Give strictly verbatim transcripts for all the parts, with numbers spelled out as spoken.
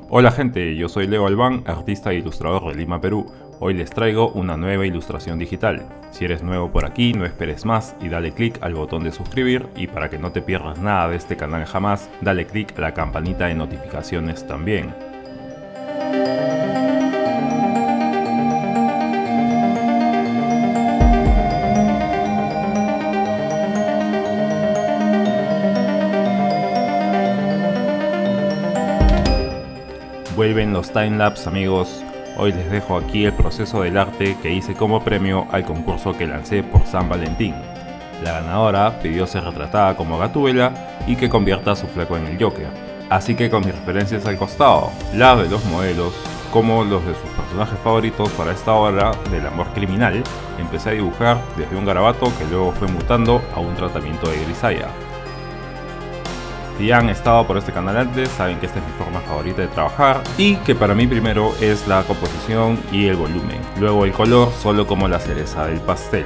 Hola gente, yo soy Leo Albán, artista e ilustrador de Lima, Perú. Hoy les traigo una nueva ilustración digital. Si eres nuevo por aquí, no esperes más y dale click al botón de suscribir, y para que no te pierdas nada de este canal jamás, dale click a la campanita de notificaciones también. Vuelven los timelapse, amigos. Hoy les dejo aquí el proceso del arte que hice como premio al concurso que lancé por San Valentín. La ganadora pidió ser retratada como Gatúbela y que convierta a su flaco en el Joker. Así que con mis referencias al costado, las de los modelos, como los de sus personajes favoritos para esta obra del amor criminal, empecé a dibujar desde un garabato que luego fue mutando a un tratamiento de grisalla. Si ya han estado por este canal antes, saben que esta es mi forma favorita de trabajar y que para mí primero es la composición y el volumen, luego el color solo como la cereza del pastel.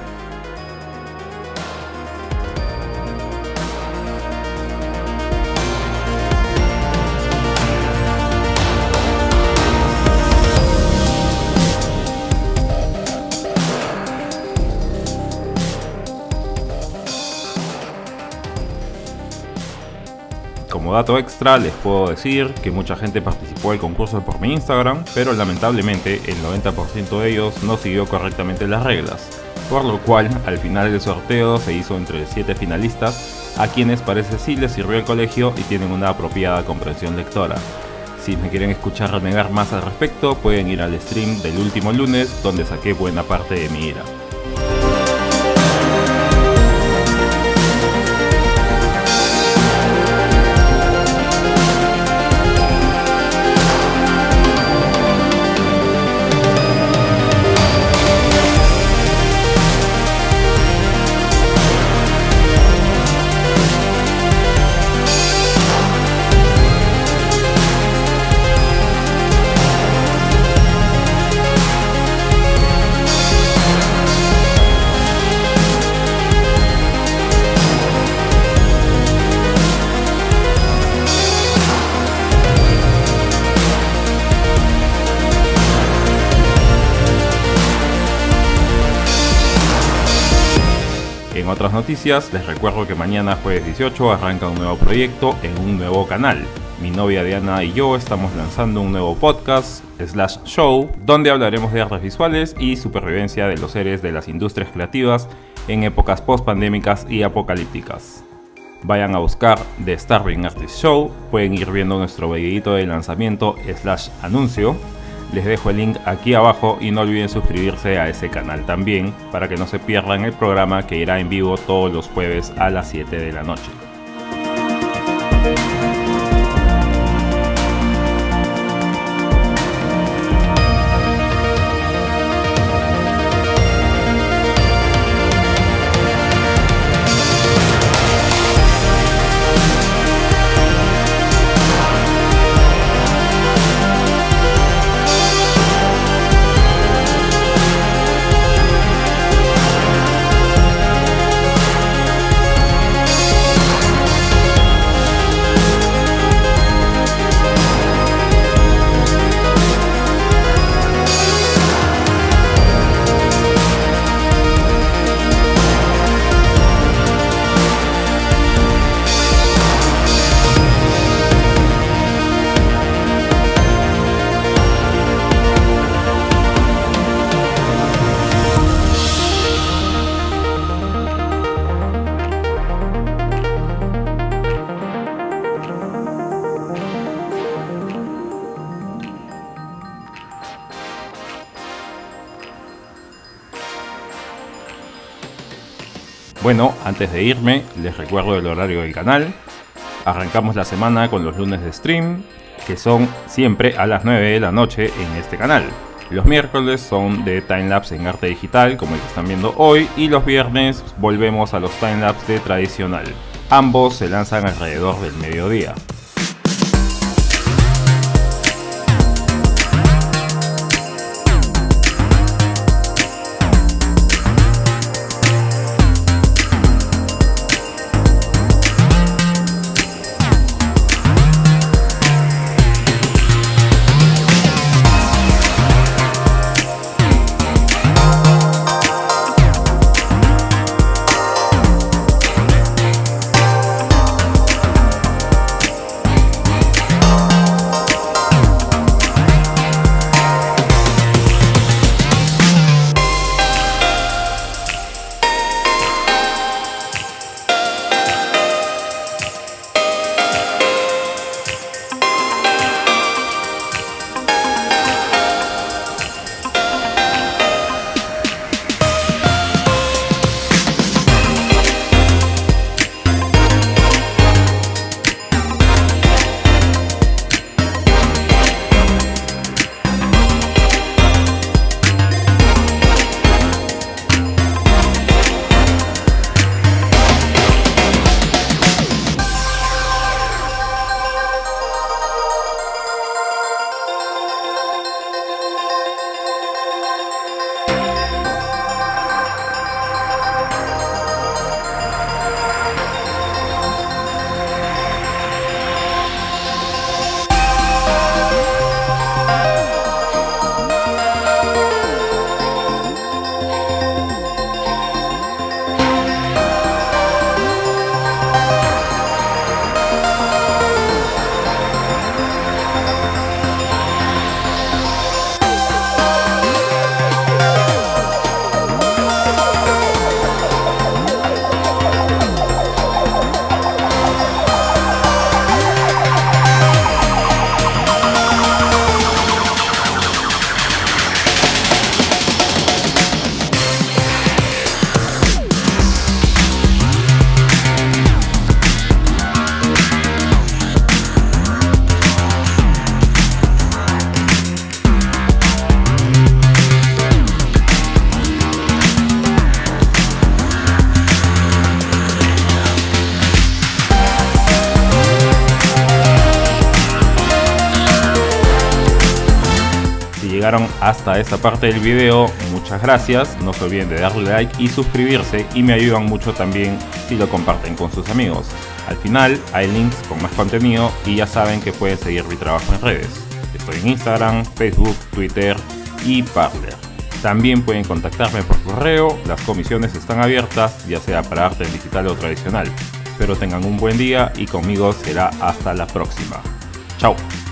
Como dato extra les puedo decir que mucha gente participó del concurso por mi Instagram, pero lamentablemente el noventa por ciento de ellos no siguió correctamente las reglas, por lo cual al final del sorteo se hizo entre siete finalistas, a quienes parece sí les sirvió el colegio y tienen una apropiada comprensión lectora. Si me quieren escuchar renegar más al respecto, pueden ir al stream del último lunes, donde saqué buena parte de mi ira. En otras noticias, les recuerdo que mañana jueves dieciocho arranca un nuevo proyecto en un nuevo canal. Mi novia Diana y yo estamos lanzando un nuevo podcast, slash show, donde hablaremos de artes visuales y supervivencia de los seres de las industrias creativas en épocas post-pandémicas y apocalípticas. Vayan a buscar The Starving Artist Show, pueden ir viendo nuestro videito de lanzamiento, slash anuncio. Les dejo el link aquí abajo y no olviden suscribirse a ese canal también para que no se pierdan el programa que irá en vivo todos los jueves a las siete de la noche. Bueno, antes de irme, les recuerdo el horario del canal. Arrancamos la semana con los lunes de stream, que son siempre a las nueve de la noche en este canal. Los miércoles son de timelapse en arte digital, como el que están viendo hoy, y los viernes volvemos a los timelapse de tradicional. Ambos se lanzan alrededor del mediodía. llegaron hasta esta parte del video, muchas gracias. No se olviden de darle like y suscribirse, y me ayudan mucho también si lo comparten con sus amigos. Al final hay links con más contenido y ya saben que pueden seguir mi trabajo en redes. Estoy en Instagram, Facebook, Twitter y Parler. También pueden contactarme por correo, las comisiones están abiertas, ya sea para arte digital o tradicional. Espero tengan un buen día y conmigo será hasta la próxima. Chao.